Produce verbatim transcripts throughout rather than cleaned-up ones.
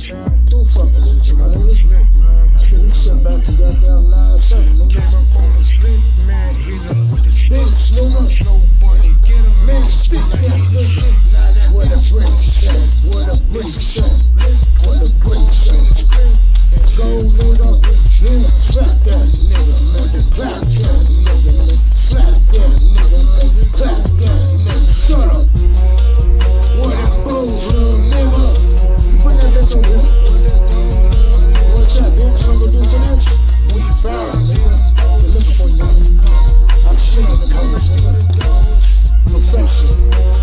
Don't fucking lose my nigga. I did this shit back in goddamn nine seven, nigga. Came up on the slick, man, hit him with the Bitch, nigga. Slow bunny, get him. Man, stick that nigga. What a break shot. What a break shot. What a break shot. Go, nigga. Yeah, slap that nigga, man. Clap that nigga, man. Slap that nigga, man. Clap that nigga. Shut up. What a bones, little nigga. You bring that bitch over here. What's that, bitch? You gonna do for this? We found, nigga. We're looking for you, nigga. I see you in the homies, nigga. Professional.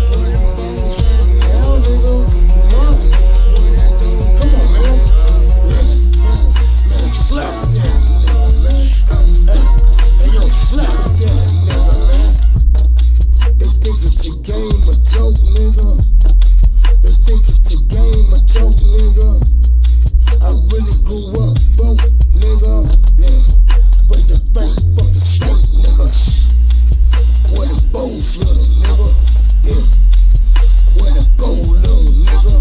Hell, nigga. You mine. Come on, man. Yeah, man. Man, slap that nigga, man. Hey, hey, yo, slap that nigga, man. They think it's a game, a joke, nigga. They think it's a game, a joke, nigga. I really grew up broke, nigga. Yeah, break the bank, fucking state, niggas. Where the bows, little nigga. Yeah, where the gold, little nigga.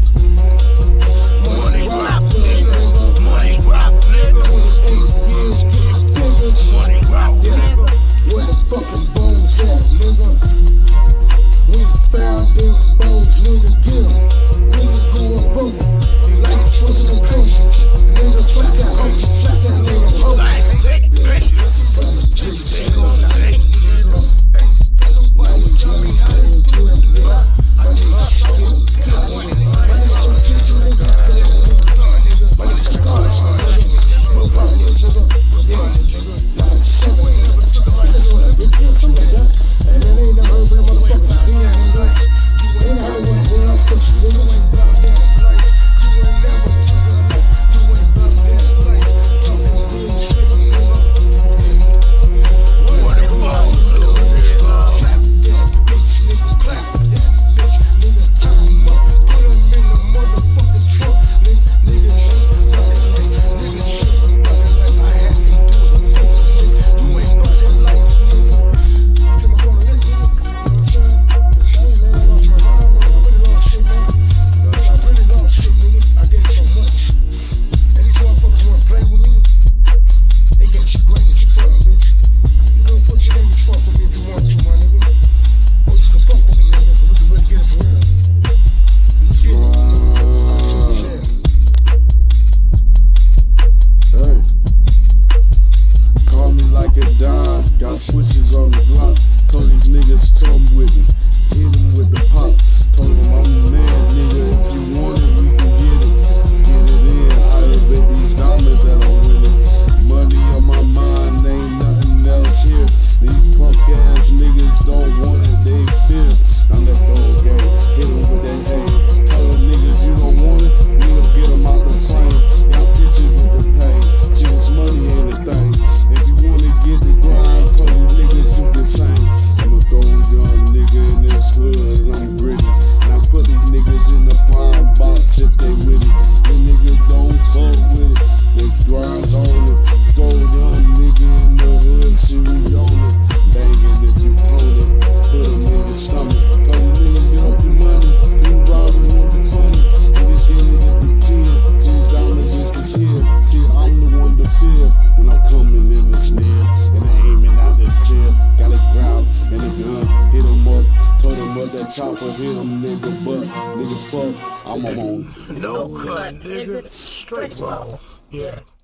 Money rock, nigga. Money rock, nigga. twenty-eight years getting figures. Money rock, yeah. Where the fucking bones at, nigga? We found them bones, nigga. Get 'em. Really grew up broke. Like wasn't a joke. Nigga, slap that hoe. Slap that nigga hoe. Like, take pictures. From the big shit. Take on the hate. Why you tell me how to do it, nigga? My niggas get 'em. Get 'em. My niggas gonna get you, nigga. My niggas the gods, my nigga. Real pioneers, nigga. Yeah. nine seven, nigga. That's what I did. Yeah, something like that. And then they ain't never heard from the motherfuckers again, nigga. They ain't had to run away up pussy, niggas. Got switches on the Glock. Told these niggas come with me. Hit them with the pop. Told them I'm the man, nigga. If you want it, we can get it. Get it in. I elevate these diamonds that I'm winning. Money on my mind, ain't nothing else here. These punk ass niggas don't want it, they fear. I'm that dog game. Hit them with that hay. Tell them niggas you don't want it, nigga, get them out the frame. Y'all picture with the pain. See, this money ain't a thing. If you wanna get the grind, told you niggas you can sing. I'm a gold young nigga in this hood, and I'm gritty. And I put these niggas in the pine box if they with it. Them niggas don't fuck with it, they grinds on it. Gold young nigga in the hood, see we on it. Banging if you clone it, put them in your stomach. Told you niggas get up your money, three robbing them be funny. Niggas getting it to kill, see these diamonds is just here. See I'm the one to fear when I'm coming in this near. And I aiming out the tail, got a ground and a gun, hit him up. Told him up that chopper, hit him nigga, but nigga fuck, I'm on. No cut, nigga. Straight low. Yeah.